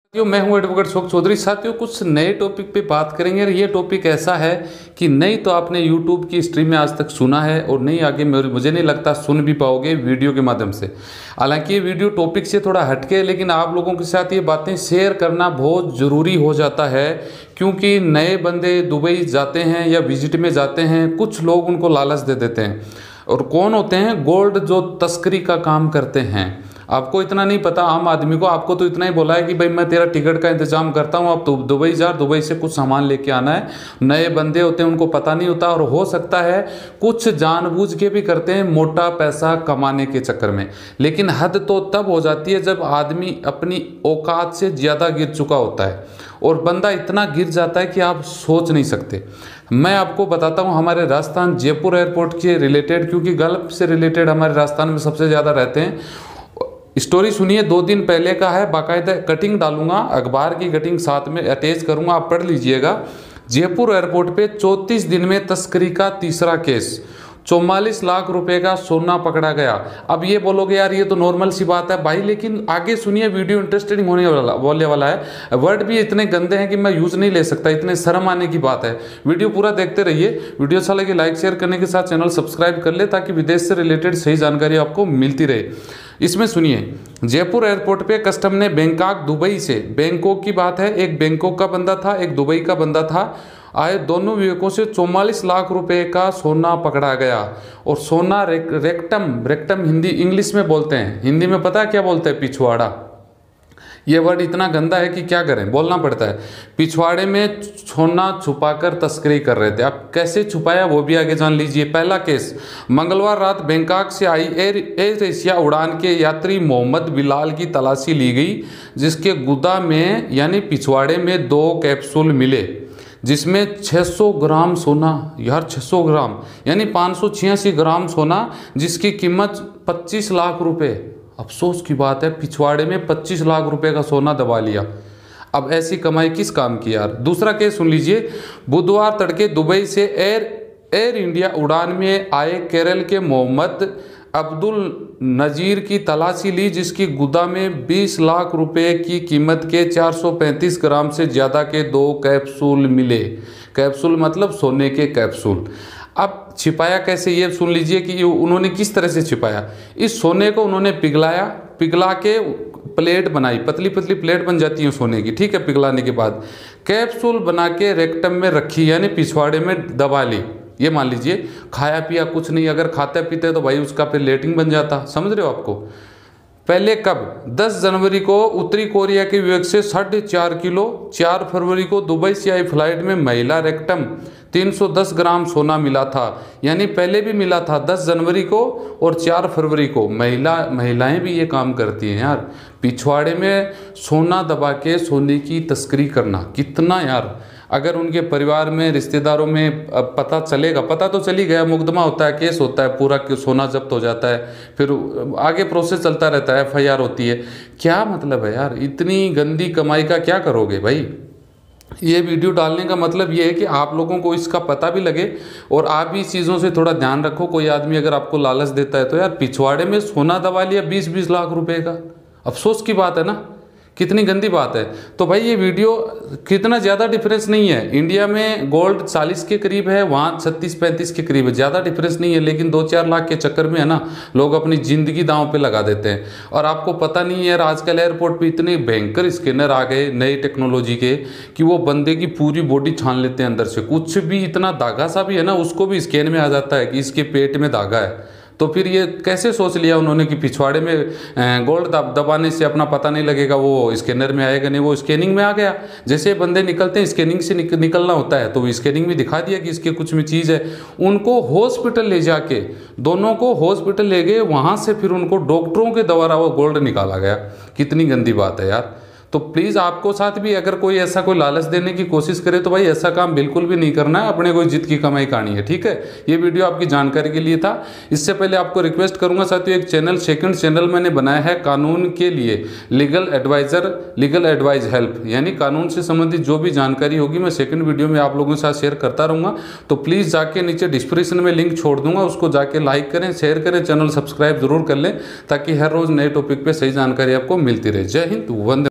साथियों, मैं हूं एडवोकेट अशोक चौधरी। साथियों, कुछ नए टॉपिक पे बात करेंगे और ये टॉपिक ऐसा है कि नहीं तो आपने यूट्यूब की स्ट्रीम में आज तक सुना है और नहीं आगे मुझे नहीं लगता सुन भी पाओगे वीडियो के माध्यम से। हालांकि ये वीडियो टॉपिक से थोड़ा हटके है, लेकिन आप लोगों के साथ ये बातें शेयर करना बहुत ज़रूरी हो जाता है, क्योंकि नए बंदे दुबई जाते हैं या विजिट में जाते हैं, कुछ लोग उनको लालच दे देते हैं। और कौन होते हैं? गोल्ड जो तस्करी का काम करते हैं। आपको इतना नहीं पता, आम आदमी को। आपको तो इतना ही बोला है कि भाई मैं तेरा टिकट का इंतजाम करता हूँ, आप तो दुबई जा, दुबई से कुछ सामान लेके आना है। नए बंदे होते हैं, उनको पता नहीं होता, और हो सकता है कुछ जानबूझ के भी करते हैं मोटा पैसा कमाने के चक्कर में। लेकिन हद तो तब हो जाती है जब आदमी अपनी औकात से ज़्यादा गिर चुका होता है, और बंदा इतना गिर जाता है कि आप सोच नहीं सकते। मैं आपको बताता हूँ हमारे राजस्थान जयपुर एयरपोर्ट के रिलेटेड, क्योंकि गल्फ से रिलेटेड हमारे राजस्थान में सबसे ज़्यादा रहते हैं। स्टोरी सुनिए, 2 दिन पहले का है, बाकायदा कटिंग डालूंगा, अखबार की कटिंग साथ में अटैच करूंगा, आप पढ़ लीजिएगा। जयपुर एयरपोर्ट पे 34 दिन में तस्करी का तीसरा केस, 44 लाख रुपए का सोना पकड़ा गया। अब ये बोलोगे यार ये तो नॉर्मल सी बात है भाई, लेकिन आगे सुनिए, वीडियो इंटरेस्टिंग होने वाला है। वर्ड भी इतने गंदे हैं कि मैं यूज नहीं ले सकता, इतने शर्म आने की बात है। वीडियो पूरा देखते रहिए। वीडियो अच्छा लगे लाइक शेयर करने के साथ चैनल सब्सक्राइब कर ले, ताकि विदेश से रिलेटेड सही जानकारी आपको मिलती रहे। इसमें सुनिए, जयपुर एयरपोर्ट पे कस्टम ने बैंकॉक दुबई से, बैंकॉक की बात है, एक बैंकॉक का बंदा था, एक दुबई का बंदा था, आए दोनों युवकों से 44 लाख रुपए का सोना पकड़ा गया। और सोना रेक्टम हिंदी इंग्लिश में बोलते हैं, हिंदी में पता है क्या बोलते हैं? पिछवाड़ा। ये वर्ड इतना गंदा है कि क्या करें, बोलना पड़ता है। पिछवाड़े में सोना छुपाकर तस्करी कर रहे थे। अब कैसे छुपाया वो भी आगे जान लीजिए। पहला केस, मंगलवार रात बैंकॉक से आई एयर एशिया उड़ान के यात्री मोहम्मद बिलाल की तलाशी ली गई, जिसके गुदा में यानी पिछवाड़े में 2 कैप्सूल मिले, जिसमें 600 ग्राम सोना। यार 600 ग्राम यानी 586 ग्राम सोना, जिसकी कीमत 25 लाख रुपए। अफसोस की बात है, पिछवाड़े में 25 लाख रुपए का सोना दबा लिया। अब ऐसी कमाई किस काम की यार। दूसरा केस सुन लीजिए, बुधवार तड़के दुबई से एयर इंडिया उड़ान में आए केरल के मोहम्मद अब्दुल नजीर की तलाशी ली, जिसकी गुदा में 20 लाख रुपए की कीमत के 435 ग्राम से ज़्यादा के 2 कैप्सूल मिले। कैप्सूल मतलब सोने के कैप्सूल। अब छिपाया कैसे, ये सुन लीजिए कि उन्होंने किस तरह से छिपाया। इस सोने को उन्होंने पिघला के प्लेट बनाई, पतली पतली प्लेट बन जाती है सोने की, ठीक है। पिघलाने के बाद कैप्सूल बना के रेक्टम में रखी, यानी पिछवाड़े में दबा ली। ये मान लीजिए खाया पिया कुछ नहीं, अगर खाते पीते तो भाई उसका फिर लेटिंग बन जाता, समझ रहे हो आपको। पहले कब? 10 जनवरी को उत्तरी कोरिया के युवक से 4.5 किलो, 4 फरवरी को दुबई से आई फ्लाइट में महिला रेक्टम 310 ग्राम सोना मिला था। यानी पहले भी मिला था 10 जनवरी को और 4 फरवरी को। महिलाएं भी ये काम करती हैं यार, पिछवाड़े में सोना दबा के सोने की तस्करी करना। कितना यार, अगर उनके परिवार में रिश्तेदारों में पता चलेगा, पता तो चली गया, मुकदमा होता है, केस होता है, पूरा सोना जब्त हो जाता है, फिर आगे प्रोसेस चलता रहता है, FIR होती है। क्या मतलब है यार, इतनी गंदी कमाई का क्या करोगे भाई। ये वीडियो डालने का मतलब ये है कि आप लोगों को इसका पता भी लगे और आप भी चीज़ों से थोड़ा ध्यान रखो। कोई आदमी अगर आपको लालच देता है तो यार, पिछवाड़े में सोना दबा लिया 20-20 लाख रुपए का, अफसोस की बात है ना, कितनी गंदी बात है। तो भाई ये वीडियो कितना ज़्यादा डिफरेंस नहीं है। इंडिया में गोल्ड 40 के करीब है, वहाँ 36-35 के करीब है, ज़्यादा डिफरेंस नहीं है। लेकिन 2-4 लाख के चक्कर में है ना, लोग अपनी ज़िंदगी दांव पे लगा देते हैं। और आपको पता नहीं है यार, आजकल एयरपोर्ट पे इतने भयंकर स्कैनर आ गए नई टेक्नोलॉजी के, कि वो बंदे की पूरी बॉडी छान लेते हैं अंदर से। कुछ भी इतना धागा सा भी है ना, उसको भी स्कैन में आ जाता है कि इसके पेट में धागा है। तो फिर ये कैसे सोच लिया उन्होंने कि पिछवाड़े में गोल्ड दबाने से अपना पता नहीं लगेगा, वो स्कैनर में आएगा नहीं, वो स्कैनिंग में आ गया। जैसे बंदे निकलते हैं स्कैनिंग से निकलना होता है, तो वो स्कैनिंग में दिखा दिया कि इसके कुछ में चीज़ है। उनको हॉस्पिटल ले जाके, दोनों को हॉस्पिटल ले गए, वहाँ से फिर उनको डॉक्टरों के द्वारा वो गोल्ड निकाला गया। कितनी गंदी बात है यार। तो प्लीज़ आपको साथ भी अगर कोई ऐसा कोई लालच देने की कोशिश करे तो भाई ऐसा काम बिल्कुल भी नहीं करना है, अपने कोई जिद की कमाई करनी है, ठीक है। ये वीडियो आपकी जानकारी के लिए था। इससे पहले आपको रिक्वेस्ट करूंगा साथियों, एक सेकंड चैनल मैंने बनाया है कानून के लिए, लीगल एडवाइज हेल्प, यानी कानून से संबंधित जो भी जानकारी होगी मैं सेकंड वीडियो में आप लोगों के साथ शेयर करता रहूँगा। तो प्लीज़ जाके नीचे डिस्क्रिप्शन में लिंक छोड़ दूंगा, उसको जाके लाइक करें, शेयर करें, चैनल सब्सक्राइब जरूर कर लें, ताकि हर रोज़ नए टॉपिक पर सही जानकारी आपको मिलती रहे। जय हिंद, वंदे।